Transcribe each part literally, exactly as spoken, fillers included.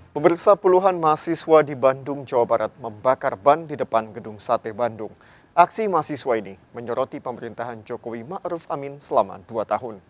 Pemirsa, puluhan mahasiswa di Bandung, Jawa Barat membakar ban di depan gedung Sate Bandung. Aksi mahasiswa ini menyoroti pemerintahan Jokowi Ma'ruf Amin selama dua tahun.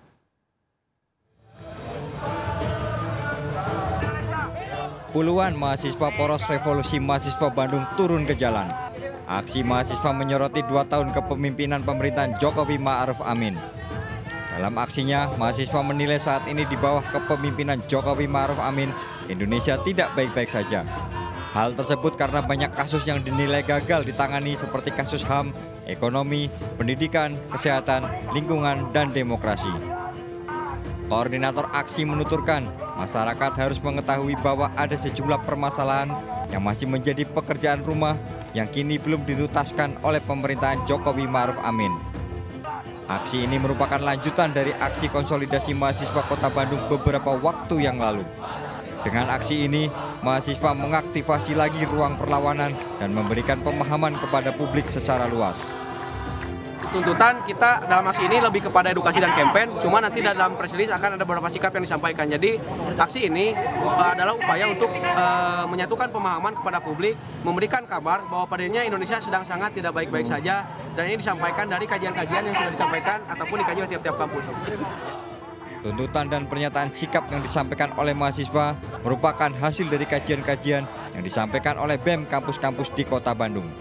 Puluhan mahasiswa Poros Revolusi Mahasiswa Bandung turun ke jalan. Aksi mahasiswa menyoroti dua tahun kepemimpinan pemerintahan Jokowi Ma'ruf Amin. Dalam aksinya, mahasiswa menilai saat ini di bawah kepemimpinan Jokowi Ma'ruf Amin, Indonesia tidak baik-baik saja. Hal tersebut karena banyak kasus yang dinilai gagal ditangani seperti kasus H A M, ekonomi, pendidikan, kesehatan, lingkungan, dan demokrasi. Koordinator aksi menuturkan, masyarakat harus mengetahui bahwa ada sejumlah permasalahan yang masih menjadi pekerjaan rumah yang kini belum dituntaskan oleh pemerintahan Jokowi Ma'ruf Amin. Aksi ini merupakan lanjutan dari aksi konsolidasi mahasiswa Kota Bandung beberapa waktu yang lalu. Dengan aksi ini, mahasiswa mengaktifasi lagi ruang perlawanan dan memberikan pemahaman kepada publik secara luas. Tuntutan kita dalam aksi ini lebih kepada edukasi dan campaign, cuma nanti dalam press release akan ada beberapa sikap yang disampaikan. Jadi aksi ini uh, adalah upaya untuk uh, menyatukan pemahaman kepada publik, memberikan kabar bahwa padanya Indonesia sedang sangat tidak baik-baik saja, dan ini disampaikan dari kajian-kajian yang sudah disampaikan ataupun dikaji oleh tiap-tiap kampus. Tuntutan dan pernyataan sikap yang disampaikan oleh mahasiswa merupakan hasil dari kajian-kajian yang disampaikan oleh B E M kampus-kampus di Kota Bandung.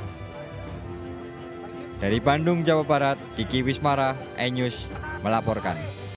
Dari Bandung, Jawa Barat, Diki Wismara, E-News melaporkan.